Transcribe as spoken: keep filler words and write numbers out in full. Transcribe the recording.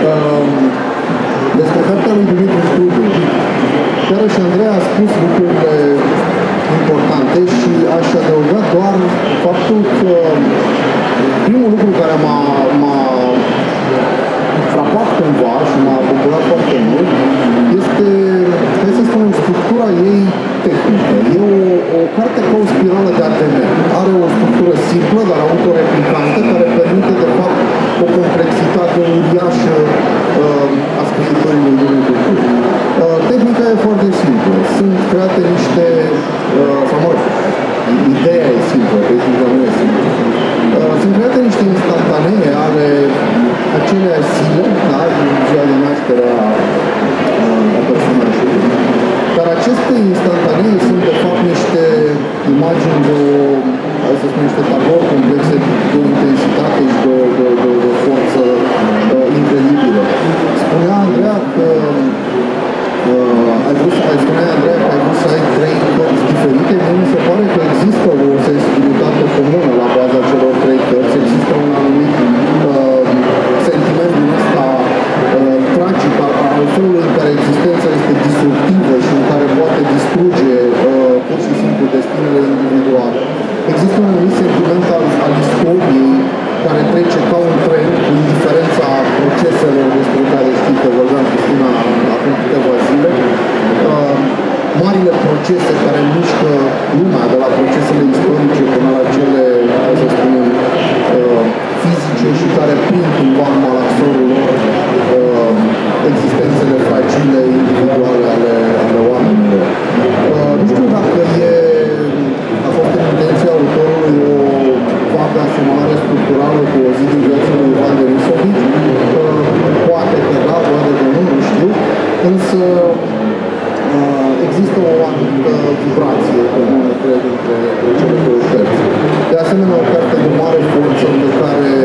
Despre cartea lui Dumitru Studiu, chiar și Andrei a spus lucrurile importante și aș adăuga doar faptul că primul lucru care m-a frapat cumva și m-a bucurat foarte mult este, hai să spunem, structura ei tehnică. E o, o carte ca o spirală de A T M. Are o structură simplă, dar autoreplicantă, care permite, de fapt, o complexitate uriașă uh, a scriitorii lui Dumitru Studiu. Uh, tehnica e foarte simplă. Sunt create niște, uh, sau mă rog, ideea e simplă, tehnica nu e simplă. Uh, sunt create niște instantanee ale aceleași zile, da, din ziua de naștere a, a personajului. Dar aceste instantanee sunt, de fapt, niște imagini de o, hai să spun, niște tablouri complexe de o intensitate și de o, de, de, de o forță uh, incredibilă. Spunea Andreea că uh, ai vrut, ai spunea Andreea că ai vrut să ai trei cărți diferite. Mie mi se pare că există o sensibilitate comună la baza celor trei cărți. Există un anumit uh, sentiment din ăsta uh, tragic al, al felului în care existența este disruptivă și în care poate distruge uh, pur și simplu destinele individuale. Există un anumit sentiment al, al istoriei care trece ca un tren, cu indiferența proceselor despre care știi că vorbeam Cristina acum câteva zile. Uh, marile procese care mișcă lumea, de la procesele istorice până la cele, hai să spunem, uh, fizice și care prind cumva în malaxorul lor uh, existențele fragile, individuale ale, ale oamenilor. Uh, nu știu dacă e, a fost în intenția autorului o vagă asemănare structurală cu o zi din viața lui Ivan Denisovici. Uh, poate că da, poate că nu, nu știu, însă uh, există o anumită vibrație comună, cred, între cele două cărți. De asemenea, o carte de mare forță pe care